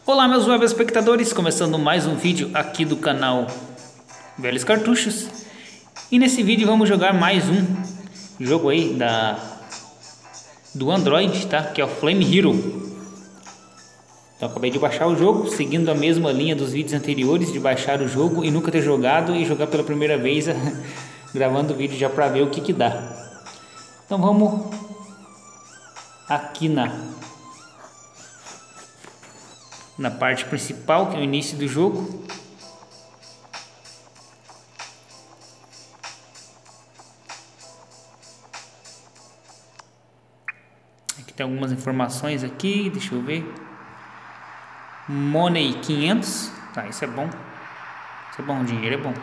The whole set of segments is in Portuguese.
Olá, meus web espectadores, começando mais um vídeo aqui do canal Velhos Cartuchos. E nesse vídeo vamos jogar mais um jogo aí do Android, tá? Que é o Flame Hero. Então acabei de baixar o jogo, seguindo a mesma linha dos vídeos anteriores, de baixar o jogo e nunca ter jogado e jogar pela primeira vez, gravando o vídeo já pra ver o que dá. Então vamos aqui na parte principal, que é o início do jogo. Aqui tem algumas informações aqui, deixa eu ver. Money 500, tá, isso é bom. Isso é bom, o dinheiro é bom.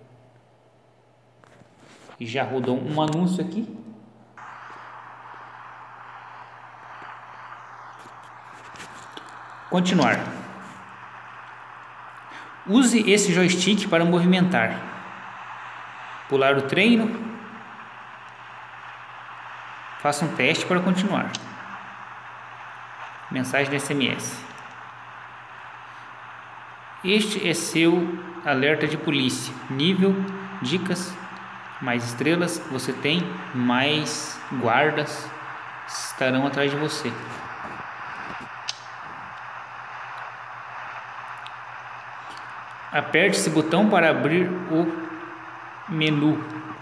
E já rodou um anúncio aqui. Continuar. Use esse joystick para movimentar. Pular o treino. Faça um teste para continuar. Mensagem de SMS. Este é seu alerta de polícia. Nível, dicas, mais estrelas você tem, mais guardas estarão atrás de você. Aperte esse botão para abrir o menu.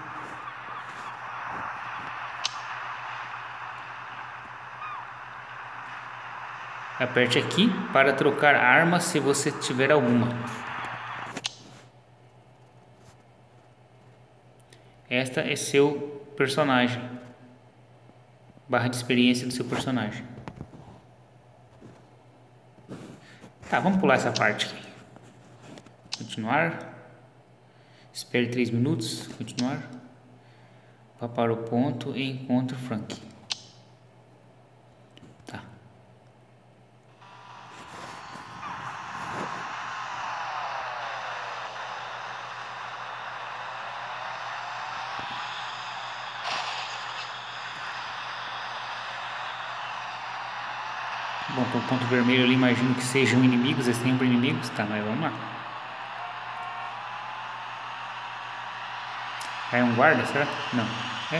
Aperte aqui para trocar arma se você tiver alguma. Esta é seu personagem. Barra de experiência do seu personagem. Tá, vamos pular essa parte aqui. Continuar. Espere 3 minutos. Continuar. Vá para o ponto e encontre Frank. Tá. Bom, tem um ponto vermelho ali, imagino que sejam inimigos, é sempre inimigos. Tá, mas vamos lá. É um guarda, será? Não. É?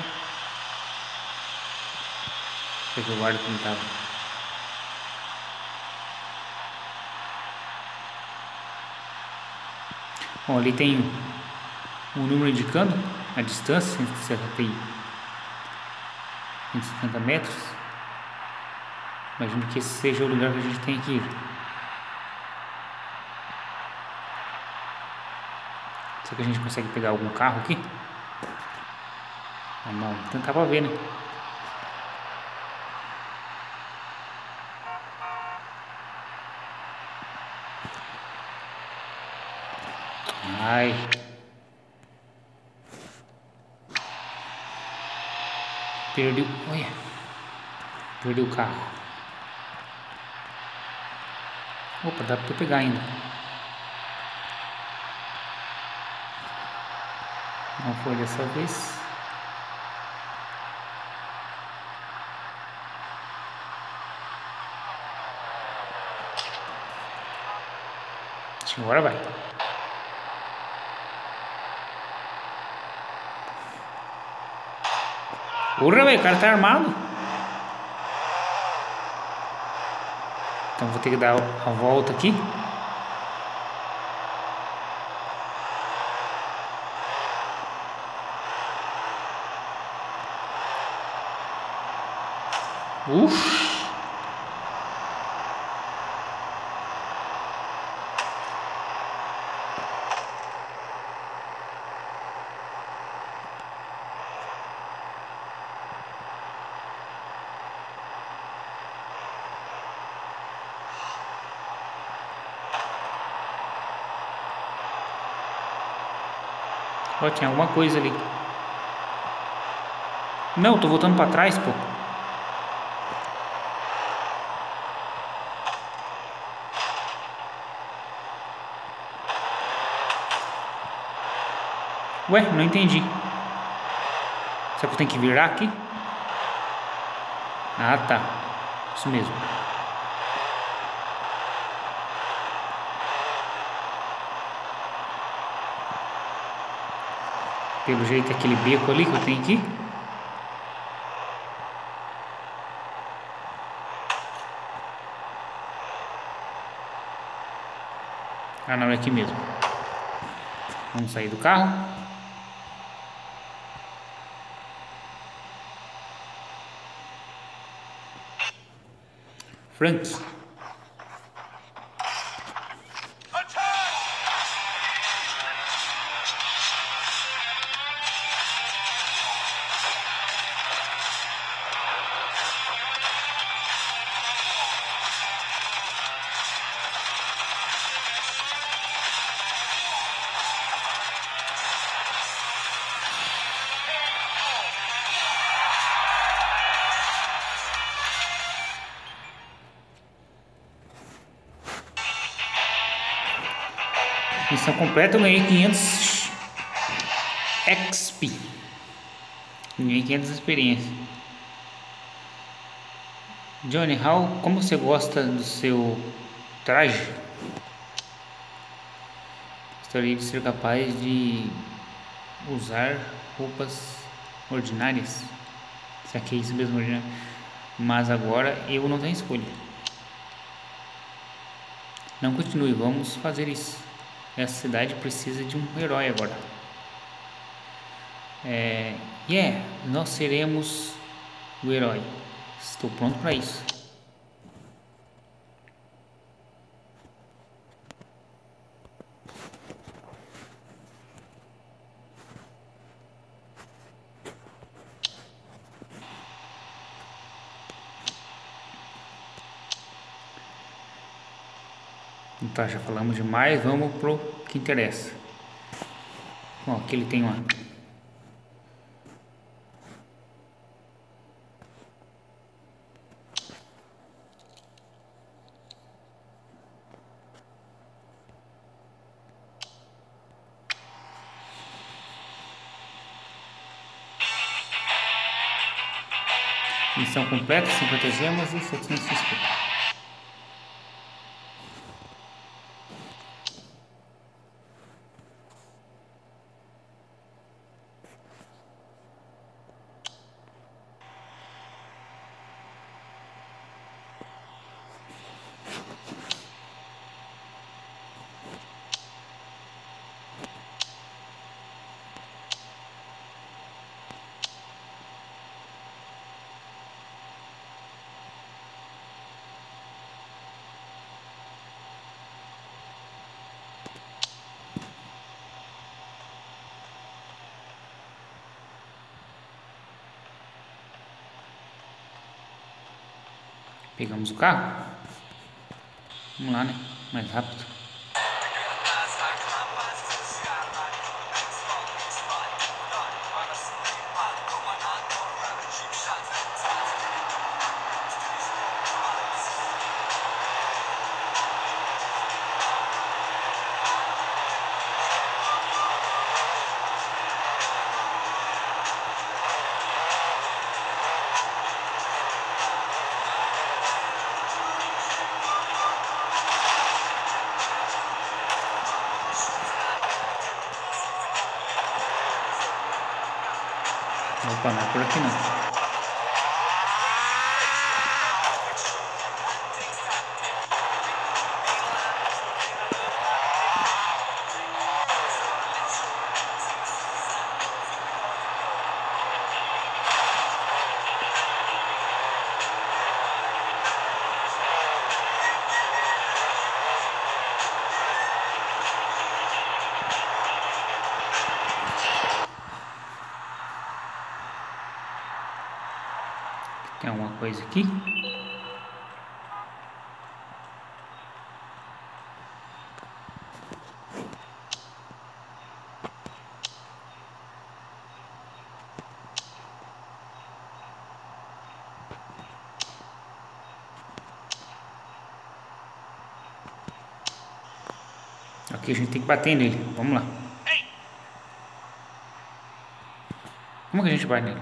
Será que o guarda que não tava? Bom, ali tem um número indicando a distância, 150 metros. Imagino que esse seja o lugar que a gente tem que ir. Será que a gente consegue pegar algum carro aqui? Ah, não, vou tentar pra ver, né? Ai. Perdeu. Olha. Perdeu o carro. Opa, dá pra pegar ainda. Não foi dessa vez. Acho que agora vai. Porra, velho, o cara tá armado. Então vou ter que dar a volta aqui. Ó, tinha alguma coisa ali. Não, tô voltando pra trás, pô. Ué, não entendi. Será que eu tenho que virar aqui? Ah, tá. Isso mesmo. Pelo jeito é aquele beco ali que eu tenho aqui. Ah, não, é aqui mesmo. Vamos sair do carro. Frank. Missão completa, eu ganhei 500 XP. Ganhei 500 experiência. Johnny, como você gosta do seu traje? Gostaria de ser capaz de usar roupas ordinárias. Será que é isso mesmo, ordinário? Mas agora eu não tenho escolha. Não continue, vamos fazer isso. Essa cidade precisa de um herói agora. Nós seremos o herói. Estou pronto para isso. Então, já falamos demais, vamos pro que interessa. Bom, aqui ele tem uma... Missão completa, 50 gemas e 700 XP. Pegamos o carro. Vamos lá, né? Mais rápido. Opa, não é por aqui não. Tem alguma coisa aqui? Aqui a gente tem que bater nele. Vamos lá. Como que a gente vai nele?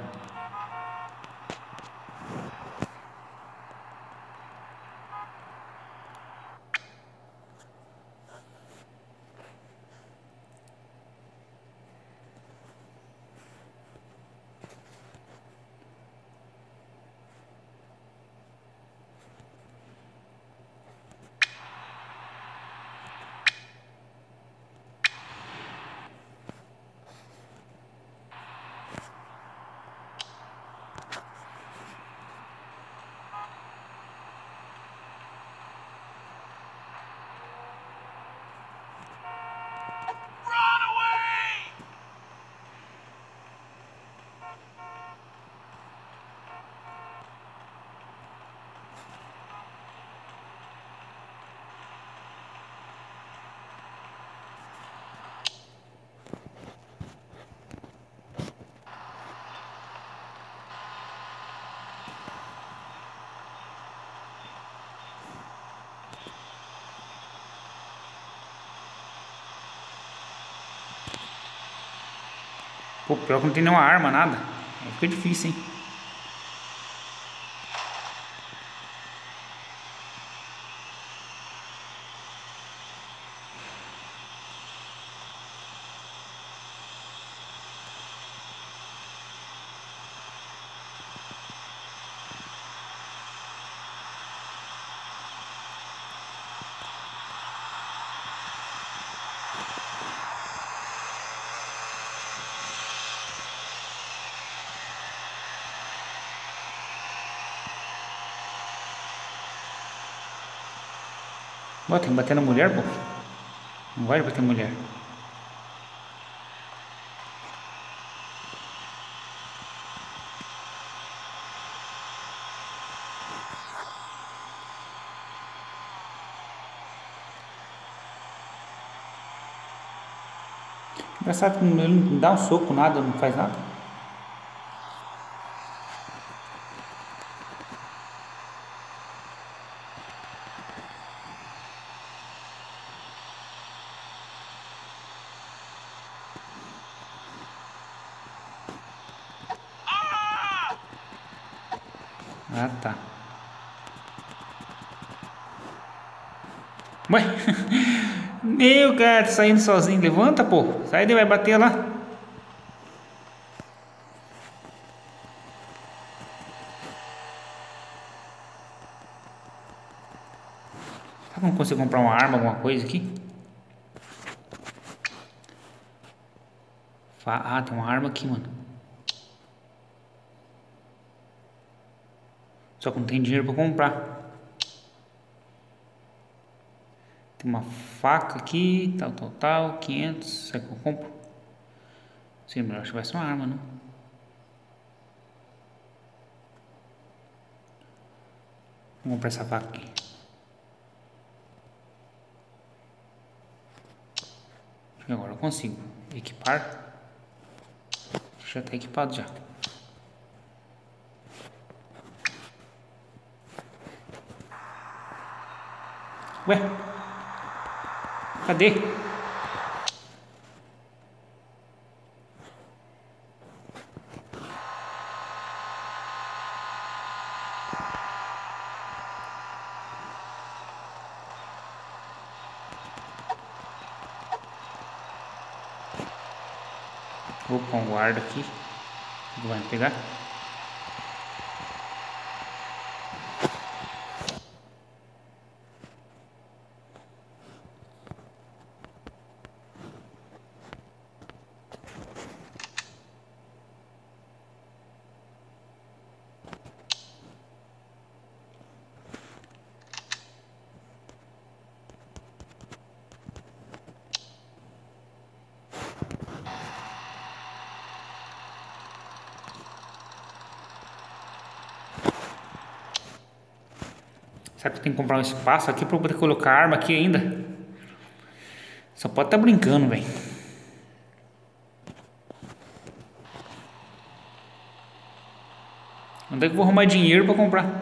Pô, pior que não tem nenhuma arma, nada. Aí fica difícil, hein? Pô, tem que bater na mulher, pô. Não vai bater na mulher. Engraçado que ele não dá um soco, nada, não faz nada. Ah, tá. Ué? Meu, cara, tá saindo sozinho. Levanta, pô. Sai daí, vai bater lá. Será que eu não consigo comprar uma arma, alguma coisa aqui? Ah, tem uma arma aqui, mano. Só que não tem dinheiro pra comprar. Tem uma faca aqui, tal, 500. Será que eu compro? Sim, mas eu acho que vai ser uma arma, não? Vou comprar essa faca aqui. Acho que agora eu consigo. Equipar. Já tá equipado já. Ué? Cadê? Vou pôr um guarda aqui. Vai pegar. Será que eu tenho que comprar um espaço aqui pra eu poder colocar arma aqui ainda? Só pode estar brincando, velho. Onde é que eu vou arrumar dinheiro pra comprar?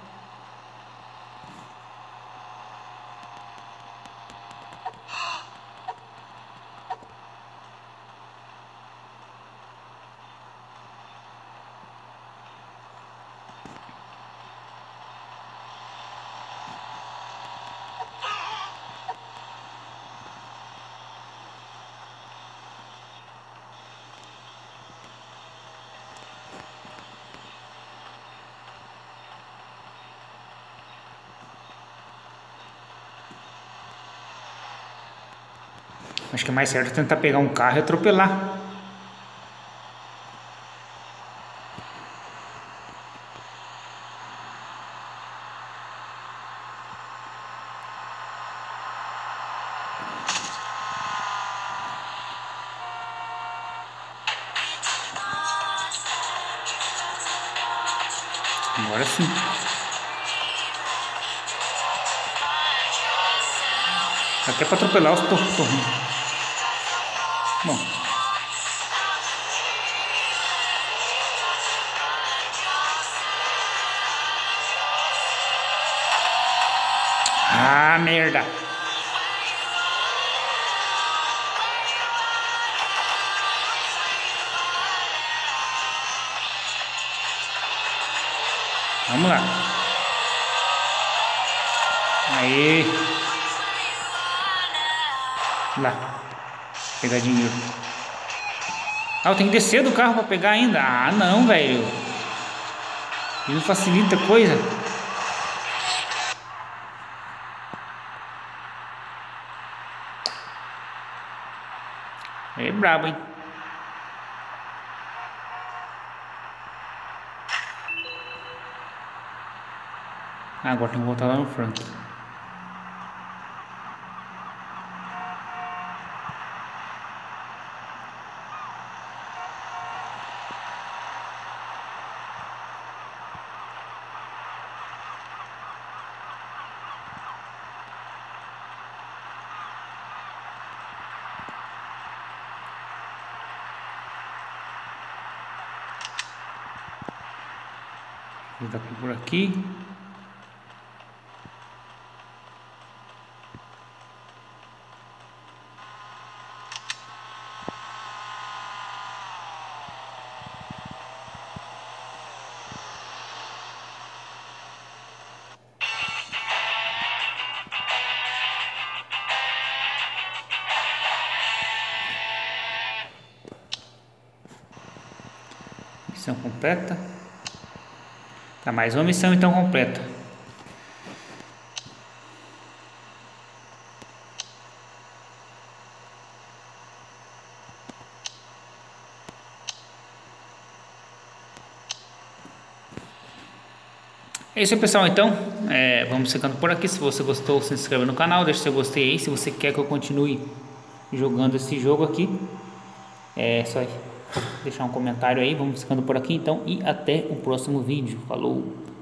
Acho que é mais certo tentar pegar um carro e atropelar. Agora sim. Até pra atropelar os torrinhos. Bom. Ah, merda. Vamos lá. Aí. Lá. Pegar dinheiro. Ah, eu tenho que descer do carro pra pegar ainda. Ah, não, velho. Isso não facilita a coisa. É brabo, hein? Ah, agora tem que voltar lá no Frank. Vou dar por aqui. Missão completa. Tá, mais uma missão então completa. É isso aí, pessoal, então vamos ficando por aqui. Se você gostou, se inscreva no canal, deixa seu gostei aí. Se você quer que eu continue jogando esse jogo aqui, é só deixar um comentário aí. Vamos ficando por aqui então, e até o próximo vídeo. Falou!